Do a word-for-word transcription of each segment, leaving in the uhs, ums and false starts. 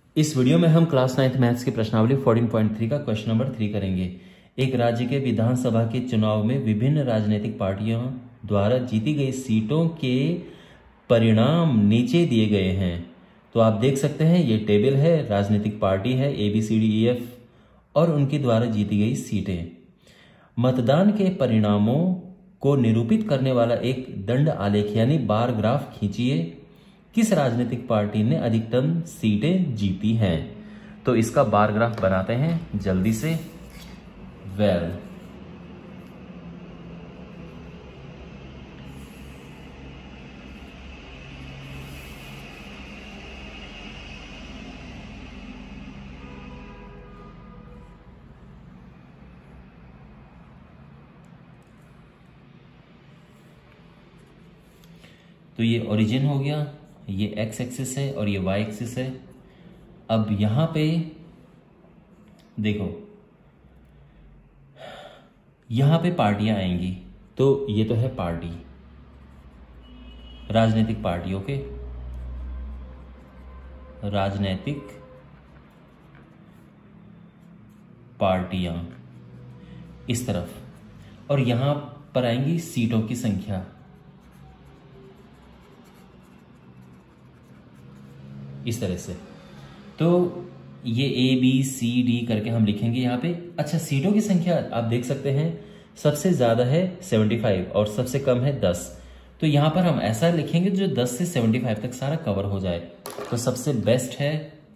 इस वीडियो में हम क्लास नाइन्थ मैथ्स की प्रश्नावली चौदह पॉइंट तीन का क्वेश्चन नंबर थ्री करेंगे। एक राज्य के विधानसभा के चुनाव में विभिन्न राजनीतिक पार्टियों द्वारा जीती गई सीटों के परिणाम नीचे दिए गए हैं। तो आप देख सकते हैं ये टेबल है, राजनीतिक पार्टी है A B C D E F और उनके द्वारा जीती गई सीटें। मतदान के परिणामों को निरूपित करने वाला एक दंड आलेख यानी बार ग्राफ खींचिए। किस राजनीतिक पार्टी ने अधिकतम सीटें जीती हैं? तो इसका बार ग्राफ बनाते हैं जल्दी से। वेल तो ये ओरिजिन हो गया, ये एक्स एक्सिस है और ये वाई एक्सिस है। अब यहां पे देखो, यहां पे पार्टियां आएंगी। तो ये तो है पार्टी, राजनीतिक पार्टी। ओके, राजनीतिक पार्टियां इस तरफ, और यहां पर आएंगी सीटों की संख्या इस तरह से। तो ये ए बी सी डी करके हम लिखेंगे यहाँ पे। अच्छा, सीटों की संख्या आप देख सकते हैं, सबसे ज्यादा है पचहत्तर और सबसे कम है दस। तो यहां पर हम ऐसा लिखेंगे जो दस से पचहत्तर तक सारा कवर हो जाए। तो सबसे बेस्ट है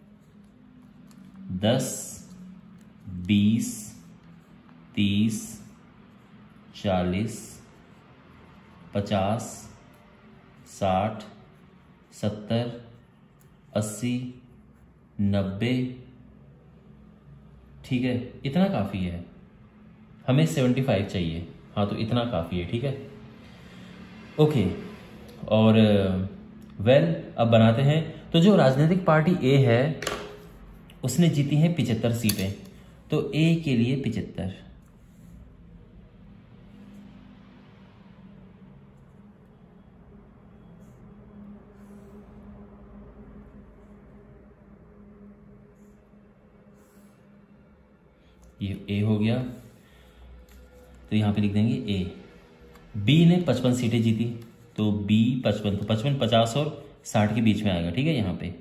दस, बीस, तीस, चालीस, पचास, साठ, सत्तर, अस्सी, नब्बे। ठीक है, इतना काफी है, हमें पचहत्तर चाहिए। हाँ, तो इतना काफी है। ठीक है, ओके। और वेल अब बनाते हैं। तो जो राजनीतिक पार्टी ए है उसने जीती है पिचहत्तर सीटें। तो ए के लिए पिचहत्तर, ये ए हो गया। तो यहां पे लिख देंगे ए। बी ने पचपन सीटें जीती, तो बी पचपन, तो पचपन पचास और साठ के बीच में आएगा। ठीक है, यहां पे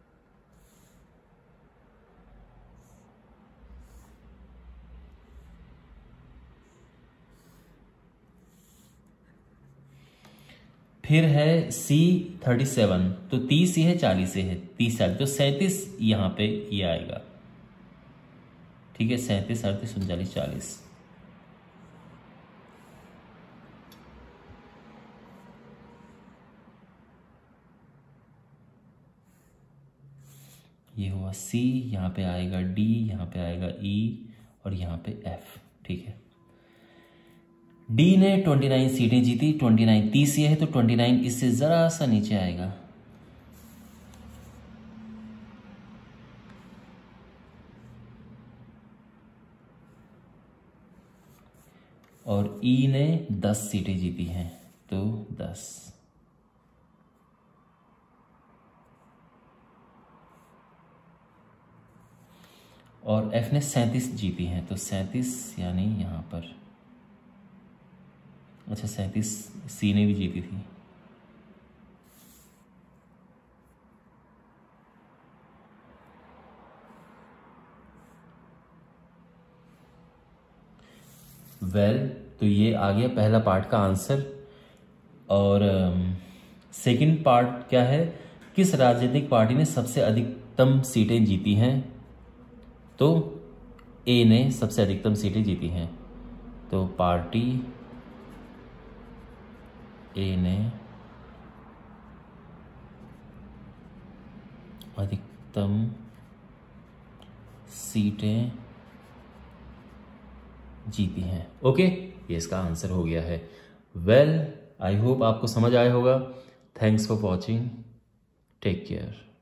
फिर है सी थर्टी सेवन, तो तीस ही है, चालीस है, तीस चालीस, तो सैंतीस यहां पे ये आएगा। ठीक है, सैंतीस, अड़तीस, उनचालीस, चालीस। ये हुआ सी, यहां पे आएगा डी, यहां पे आएगा ई और यहां पे एफ। ठीक है, डी ने उनतीस सीटें जीती, उनतीस तीस ये है, तो उनतीस इससे जरा सा नीचे आएगा। और ई ने दस सीटें जीती हैं, तो दस। और एफ ने सैंतीस जीती हैं, तो सैंतीस यानी यहां पर। अच्छा, सैंतीस सी ने भी जीती थी। वेल well, तो ये आ गया पहला पार्ट का आंसर। और सेकंड पार्ट क्या है? किस राजनीतिक पार्टी ने सबसे अधिकतम सीटें जीती हैं? तो ए ने सबसे अधिकतम सीटें जीती हैं। तो पार्टी ए ने अधिकतम सीटें जीती हैं। ओके, ये इसका आंसर हो गया है। वेल, आई होप आपको समझ आया होगा। Thanks for watching, take care.